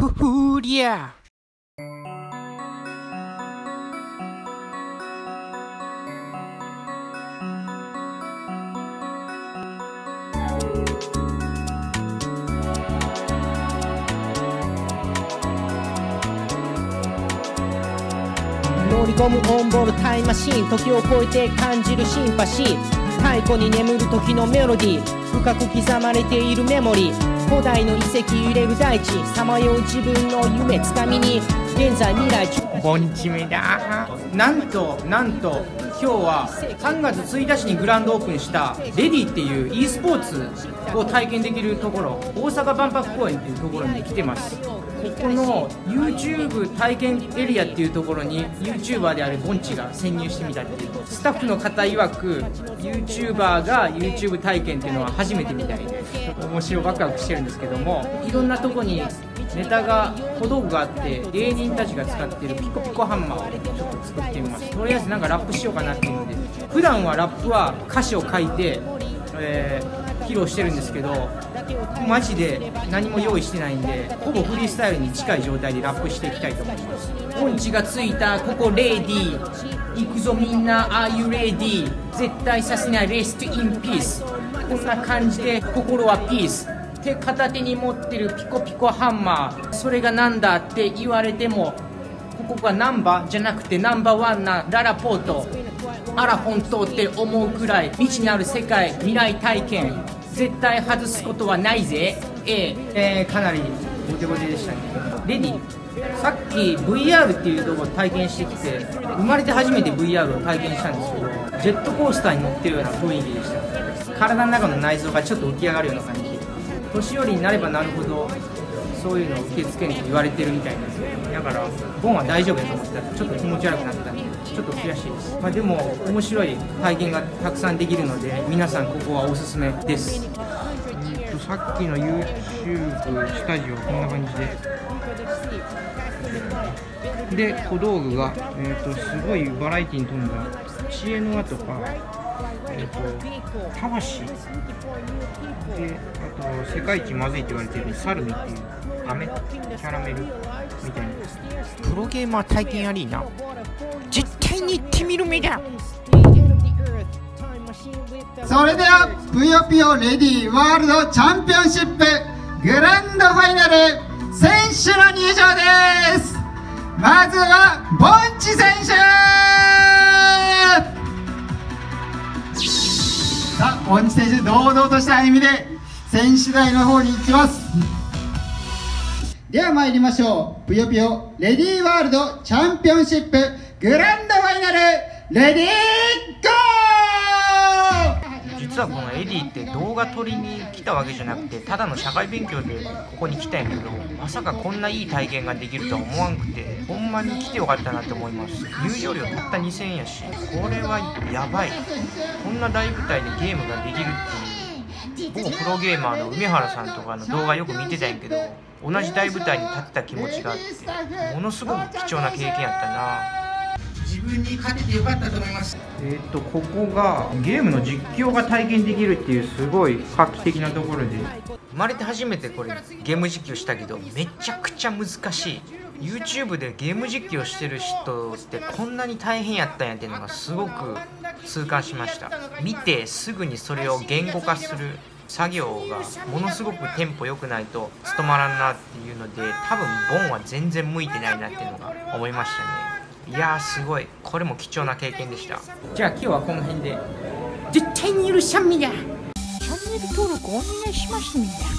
ふりゃ。乗り込むオンボールタイムマシーン、時を超えて感じるシンパシー、太古に眠る時のメロディー、深く刻まれているメモリー、古代の遺跡揺れる大地、さまよう自分の夢つかみに、現在未来ボンチメだ。なんと今日は3月1日にグランドオープンしたレディっていう e スポーツを体験できるところ、大阪万博公園っていうところに来てます。ここの YouTube 体験エリアっていうところに YouTuber であるボンチが潜入してみたっていう、スタッフの方曰く YouTuber が YouTube 体験っていうのは初めてみたいで、面白ワクワクしてるんですけども、いろんなとこにネタが小道具があって、芸人たちが使っているピコピコハンマーをちょっと作ってみます。とりあえずなんかラップしようかなっていうので、普段はラップは歌詞を書いて、披露してるんですけど、マジで何も用意してないんで、ほぼフリースタイルに近い状態でラップしていきたいと思います。ポンチがついたここレディー、行くぞみんな Are you ready、 絶対させないレストインピース、こんな感じで心はピース、手片手に持ってるピコピコハンマー、それがなんだって言われても、ここがナンバーじゃなくてナンバーワンなララポート、あら本当って思うくらい未知なる世界、未来体験、絶対外すことはないぜ。かなりゴテゴテでしたね。レディ、さっき VR っていうところを体験してきて、生まれて初めて VR を体験したんですけど、ジェットコースターに乗ってるような雰囲気でした。体の中の内臓がちょっと浮き上がるような感じ。年寄りになればなるほどそういうのを受け付けると言われてるみたいなんですよ。だからボンは大丈夫だと思ってたらちょっと気持ち悪くなったんで、ちょっと悔しいです。でも面白い体験がたくさんできるので、皆さんここはおすすめです。さっきの YouTube スタジオこんな感じで、小道具が、すごいバラエティに富んだ知恵の輪とか、たわしで、あと世界一まずいって言われているサルミっていう飴、キャラメルみたいな。 プロゲーマー体験アリーナ、絶対に行ってみる目だ。 それではぷよぷよレディーワールドチャンピオンシップグランドファイナル選手の入場です。まずはボンチ選手。さあボンチ選手、堂々とした歩みで選手台の方に行きます。では参りましょう。ぷよぷよレディーワールドチャンピオンシップグランドファイナルレディーゴー。 実はこのエディって動画撮りに来たわけじゃなくて、ただの社会勉強でここに来たんやけど、まさかこんないい体験ができるとは思わんくて、ほんまに来てよかったなって思います。入場料たった2000円やし、これはやばい。こんな大舞台でゲームができるっていう、某プロゲーマーの梅原さんとかの動画よく見てたんやけど、同じ大舞台に立ってた気持ちがあって、ものすごく貴重な経験やったな。自分に勝ててよかったと思います。ここがゲームの実況が体験できるっていうすごい画期的なところで、生まれて初めてこれゲーム実況したけど、めちゃくちゃ難しい。 YouTube でゲーム実況してる人ってこんなに大変やったんやっていうのがすごく痛感しました。見てすぐにそれを言語化する作業がものすごくテンポ良くないと務まらんなっていうので、多分ボンは全然向いてないなっていうのが思いましたね。いやーすごい、これも貴重な経験でした。じゃあ今日はこの辺で、絶対に許さんみだ。 チャンネル登録お願いしますみんな。